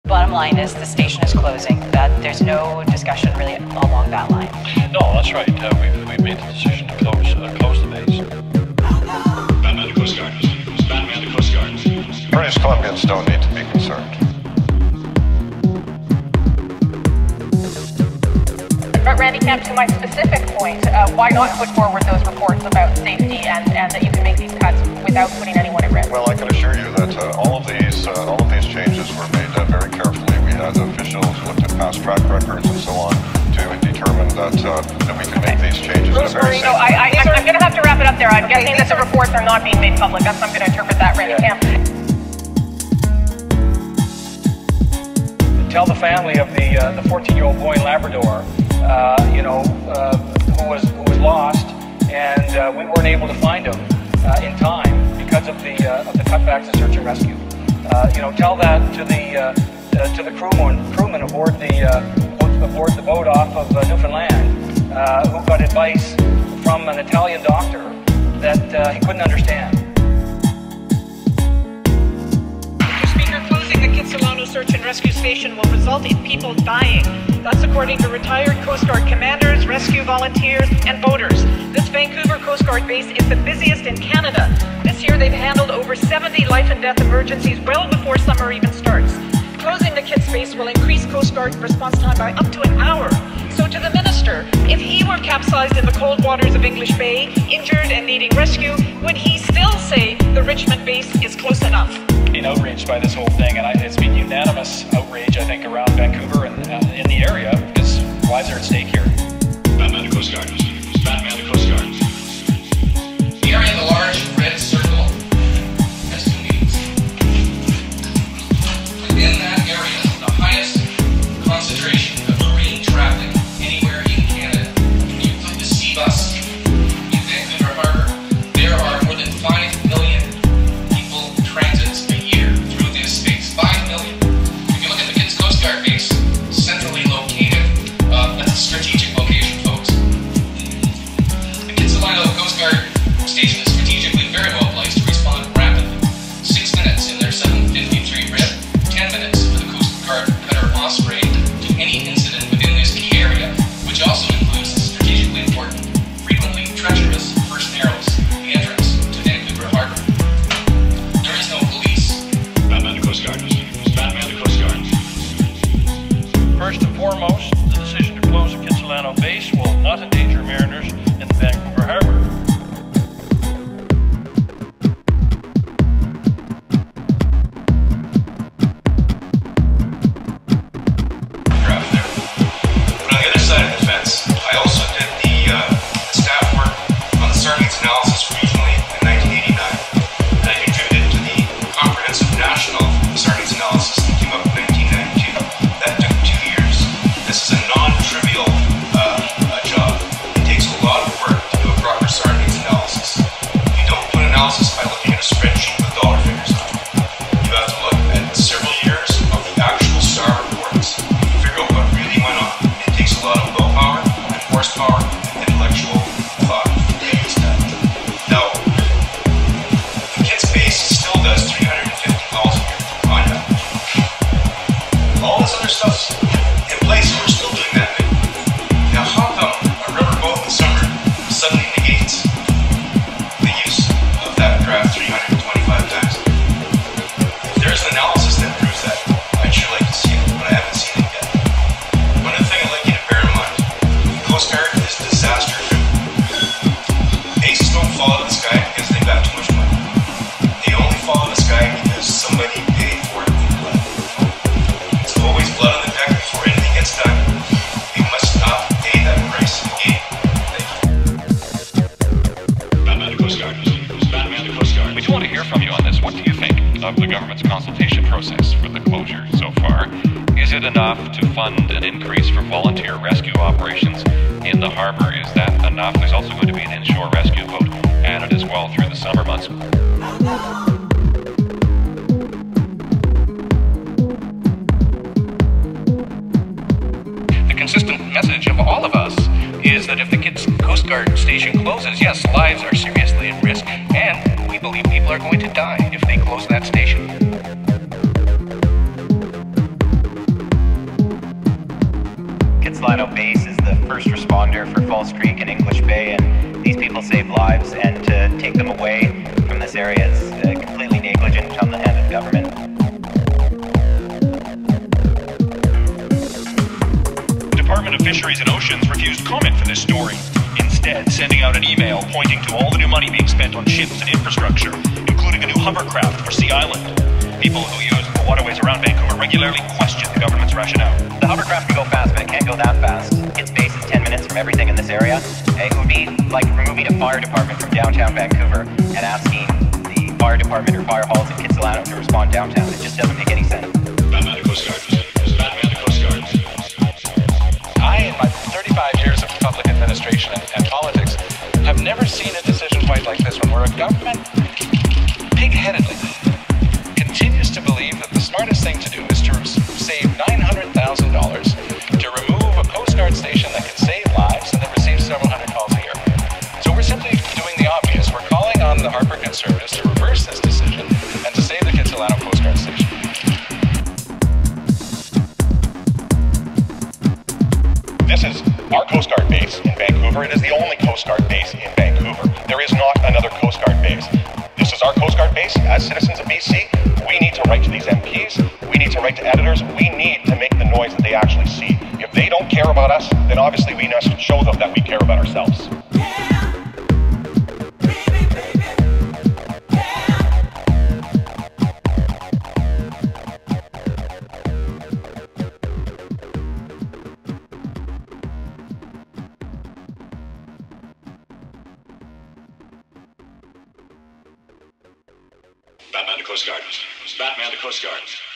Bottom line is the station is closing. That there's no discussion really along that line. No, that's right. We've made the decision to close the base. Batman, the Coast Guard. Batman, the Coast Guard. British Columbians don't need to be concerned. But Randy Camp, to my specific point, why not put forward those reports about safety and that you can make these cuts without putting anyone at risk? Well, I can assure you that all of these changes were made very carefully. We had officials looked at past track records and so on to determine that we can make these changes in a very safe way. I'm going to have to wrap it up there. I'm guessing that the reports are not being made public. That's how I'm going to interpret that, Randy Camp. Tell the family of the 14-year-old boy in Labrador, who was lost, and we weren't able to find him in time because of the cutbacks in search and rescue. Tell that to the crewman aboard the boat off of Newfoundland, who got advice from an Italian doctor that he couldn't understand. Closing the Kitsilano Search and Rescue Station will result in people dying. That's according to retired Coast Guard commanders, rescue volunteers, and boaters. This Vancouver Coast Guard base is the busiest in Canada. This year they've handled over 70 life and death emergencies well before summer even starts. Closing the Kits base will increase Coast Guard response time by up to an hour. So to the Minister, if he were capsized in the cold waters of English Bay, injured and needing rescue, would he still say the Richmond base is close enough? Been outraged by this whole thing, and it's been unanimous outrage, I think, around Vancouver and in the area, because lives are at stake here. Batman, the Coast Guard. Batman, the Coast Guard. The area of the large red circle has two meanings. Within that area, the highest concentration of marine traffic anywhere in Canada. When you put the sea bus in Vancouver Harbour, there are more than 5 million people transits a year through this space. 5 million. If you look at the Kitts Coast Guard base, centrally located, that's a strategic location, folks. The Kitsilano Coast Guard Station is strategically very well placed to respond rapidly. 6 minutes in their 753 red, 10 minutes for the Coast Guard cutter Osprey to any incident within this key area, which also includes the strategically important, frequently treacherous First Narrows, the entrance to Vancouver Harbour. There is no police. Batman, the Coast Guard. Batman, the Coast Guard. First and foremost, the decision to close the Kitsilano base will not endanger mariners in the Vancouver Harbour. But on the other side of the fence, I also did the staff work on the Sardine's analysis regionally in 1989, and I contributed to the comprehensive national Sardine's analysis that came up in 1992. That took 2 years. This is a non-trivial job. It takes a lot of work to do a proper Sardine's analysis. You don't do an analysis by looking at a spreadsheet with dollar figures on it. You have to look at several years of the actual SAR reports to figure out what really went on. It takes a lot of willpower and horsepower and intellectual thought to do this stuff. Now, the Kitts base still does 350 calls a year on average. All this other stuff's in place, and we're still doing that. Now, how come a rubber boat in summer suddenly negates the use of that craft 325 times? If there's an analysis that proves that, I'd sure like to see it, but I haven't seen it yet. One other thing I'd like you to bear in mind, the Coast Guard is disaster driven. Bases don't fall out of the sky because they've got too much money. They only fall out of the sky because somebody paid for it with blood. It's always blood on the deck before anything gets done. We must not pay that price in the game. Thank you. Batman, the Coast Guard. Batman, the Coast Guard. We do want to hear from you on this. What do you think of the government's consultation process for the closure so far? Is it enough to fund an increase for volunteer rescue operations in the harbour? Is that enough? There's also going to be an inshore rescue boat added as well through the summer months. The consistent message of all of us is that if the Kitts Coast Guard Station closes, yes, lives are seriously at risk, and we believe people are going to die if they close that station. Kitsilano base is the first responder for False Creek and English Bay, and these people save lives, and to take them away from this area is completely negligent on the hand of government. The Department of Fisheries and Oceans refused comment for this story, instead sending out an email pointing to all the new money being spent on ships and infrastructure, including a new hovercraft for Sea Island. People who use the waterways around Vancouver regularly question the government's rationale. The hovercraft can go fast, but it can't go that fast. Its base is 10 minutes from everything in this area. It would be like removing a fire department from downtown Vancouver and asking the fire department or fire halls in Kitsilano to respond downtown. It just doesn't make any sense. Batman Coast Guard. Batman Coast Guard. I, in my 35 years of public administration and politics, have never seen a decision quite like this one, where a government pig-headedly continues to believe that the smartest thing to do is to save $900,000 to remove a Coast Guard station that can save lives and that receives several hundred calls a year. So we're simply doing the obvious. We're calling on the Harper Conservatives to reverse this decision and to save the Kitsilano Coast Guard Station. This is our Coast Guard base in Vancouver. It is the only Coast Guard base in Vancouver. There is not another Coast Guard base. This is our Coast Guard base. As citizens of BC, we need to write to these MPs. We need to write to editors. We need to make the noise that they actually see. If they don't care about us, then obviously we must show them that we care about ourselves. Batman the Coast Guard. Batman the Coast Guard.